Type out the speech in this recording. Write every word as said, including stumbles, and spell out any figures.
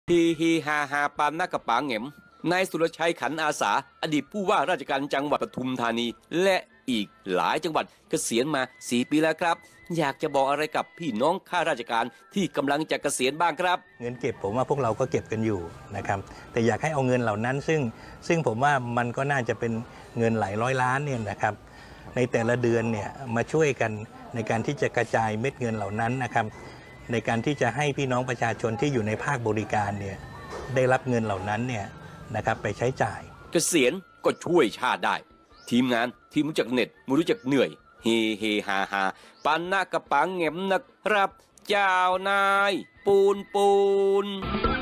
ฮีฮีฮาฮาปานนักกระป๋าเหง็มนายสุรชัยขันอาสาอดีตผู้ว่าราชการจังหวัดปทุมธานีและอีกหลายจังหวัดเกษียณมาสี่ปีแล้วครับอยากจะบอกอะไรกับพี่น้องข้าราชการที่กำลังจะเกษียณบ้างครับเงินเก็บผมว่าพวกเราก็เก็บกันอยู่นะครับแต่อยากให้เอาเงินเหล่านั้นซึ่งซึ่งผมว่ามันก็น่าจะเป็นเงินหลายร้อยล้านเนี่ยนะครับในแต่ละเดือนเนี่ยมาช่วยกันในการที่จะกระจายเม็ดเงินเหล่านั้นนะครับในการที่จะให้พี่น้องประชาชนที่อยู่ในภาคบริการเนี่ยได้รับเงินเหล่านั้นเนี่ยนะครับไปใช้จ่ายเกษียณก็ช่วยชาติได้ทีมงานที่รู้จักเหน็ดไม่รู้จักเหนื่อยเฮเฮฮาฮาปานหน้ากระปังเหง็มนะครับเจ้านายปูนปูน